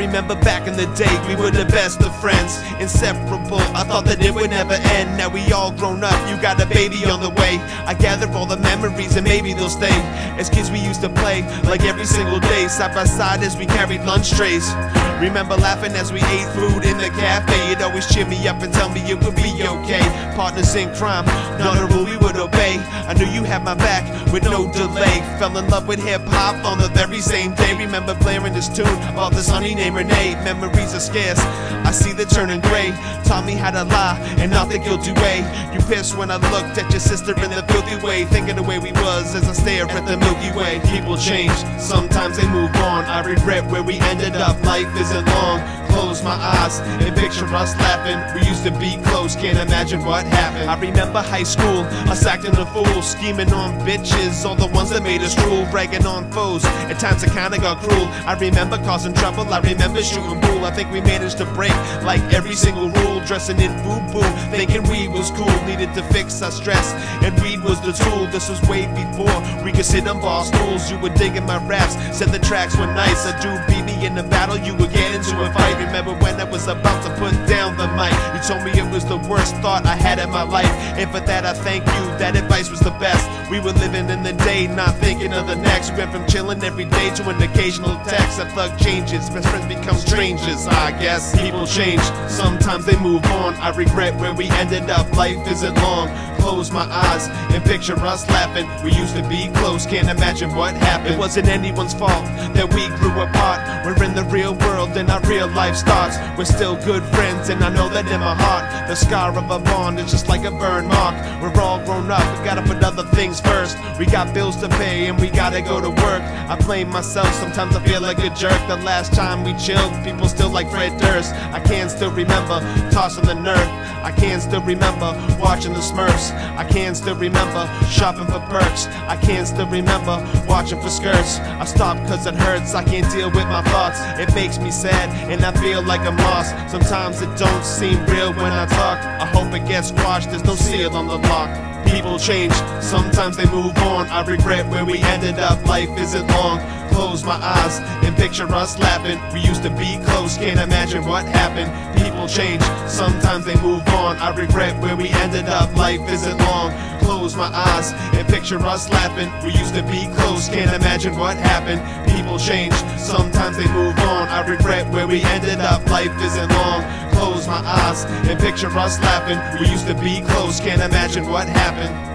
remember back in the day, we were the best of friends, inseparable. I thought that it would never end. Now we all grown up, you got a baby on the way. I gather all the memories and maybe they'll stay. As kids we used to play, like every single day, side by side as we carried lunch trays. Remember laughing as we ate food in the cafe. You'd always cheer me up and tell me it would be okay. Partners in crime, not a rule we would obey. I knew you had my back with no delay. Fell in love with hip-hop on the very same day. Remember blaring this tune about this honey named Renee. Memories are scarce, I see they're turning gray. Taught me how to lie and not the guilty way. You pissed when I looked at your sister in the filthy way, thinking the way we was as I stare at the Milky Way. People change, sometimes they move on. I regret where we ended up, life isn't long. Close my eyes and picture us laughing. We used to be close, can't imagine what happened. I remember high school, us acting a fool, scheming on bitches, all the ones that made us drool, bragging on foes. At times it kinda got cruel. I remember causing trouble, I remember shooting pool. I think we managed to break like every single rule, dressing in boo-boo, thinking we was cool. Needed to fix our stress, and weed was the tool. This was way before we could sit on bar stools. You were digging my raps, said the tracks were nice. A dude beat me in the battle, you would get into a fight. Remember when I was about to put down the mic, you told me it was the worst thought I had in my life, and for that I thank you, that advice was the best. We were living in the day, not thinking of the next. We went from chilling every day to an occasional text. A thug changes, best friends become strangers, I guess. People change, sometimes they move on. I regret where we ended up, life isn't long. Close my eyes and picture us laughing. We used to be close, can't imagine what happened. It wasn't anyone's fault that we grew apart. We're in the real world and our real life starts. We're still good friends and I know that in my heart. The scar of a bond is just like a burn mark. We're all grown up, we gotta put other things first. We got bills to pay and we gotta go to work. I blame myself, sometimes I feel like a jerk. The last time we chilled, people still like Fred Durst. I can still remember tossing the Nerf. I can still remember watching the Smurfs. I can still remember shopping for perks. I can still remember watching for skirts. I stopped cause it hurts, I can't deal with my thoughts. It makes me sad and I feel like I'm lost. Sometimes it don't seem real when I talk. I hope it gets squashed, there's no seal on the lock. People change, sometimes they move on. I regret where we ended up, life isn't long. Close my eyes and picture us laughing. We used to be close, can't imagine what happened. People change, sometimes they move on. I regret where we ended up, life isn't long. Close my eyes and picture us laughing. We used to be close, can't imagine what happened. People change, sometimes they move on. I regret where we ended up, life isn't long. Close my eyes and picture us laughing. We used to be close, can't imagine what happened.